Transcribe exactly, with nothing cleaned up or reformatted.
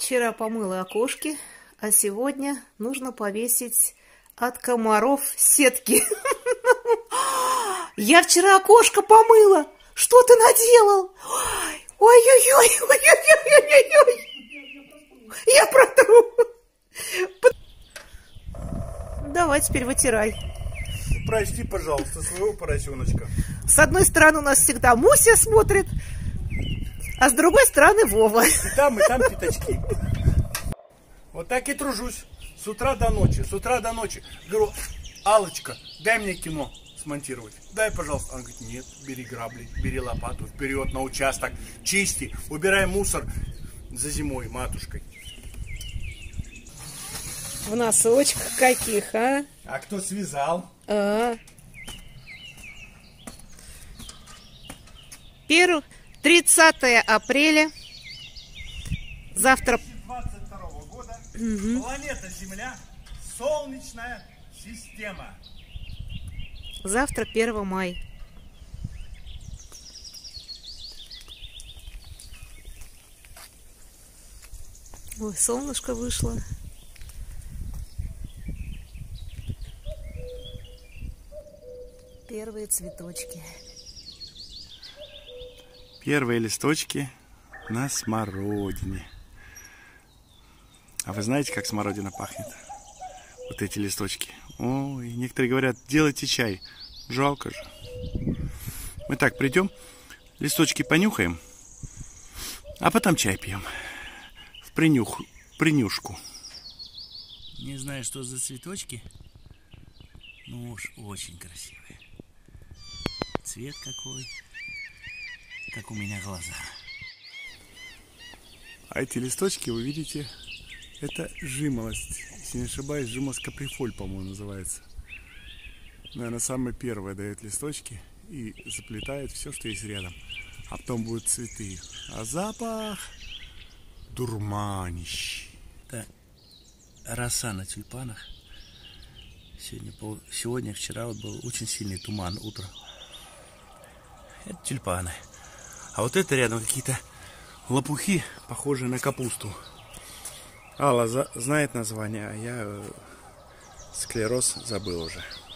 Вчера помыла окошки, а сегодня нужно повесить от комаров сетки. Я вчера окошко помыла. Что ты наделал? Ой-ой-ой, ой-ой-ой-ой-ой. Я протру. Давай теперь вытирай. Прости, пожалуйста, своего поросеночка. С одной стороны у нас всегда Муся смотрит, а с другой стороны Вова. И там, и там пятачки. Вот так и тружусь. С утра до ночи, с утра до ночи. Говорю, Аллочка, дай мне кино смонтировать. Дай, пожалуйста. Она говорит, нет, бери грабли, бери лопату, вперед на участок, чисти, убирай мусор за зимой матушкой. В носочках каких, а? А кто связал? А. Первое, тридцатое апреля. Завтра. две тысячи двадцать второго года. Угу. Планета Земля. Солнечная система. Завтра первое мая. Ой, солнышко вышло. Первые цветочки. Первые листочки на смородине. А вы знаете, как смородина пахнет? Вот эти листочки. Ой, некоторые говорят, делайте чай. Жалко же. Мы так придем, листочки понюхаем, а потом чай пьем. В принюх, принюшку. Не знаю, что за цветочки, но уж очень красивые. Цвет какой, как у меня глаза. А эти листочки, вы видите, это жимолость. Если не ошибаюсь, жимолость каприфоль, по-моему, называется. Наверное, самая первая дает листочки и заплетает все, что есть рядом. А потом будут цветы. А запах дурманящий. Это роса на тюльпанах. Сегодня, сегодня, вчера вот был очень сильный туман утром. Это тюльпаны. А вот это рядом какие-то лопухи, похожие на капусту. Алла знает название, а я склероз забыл уже.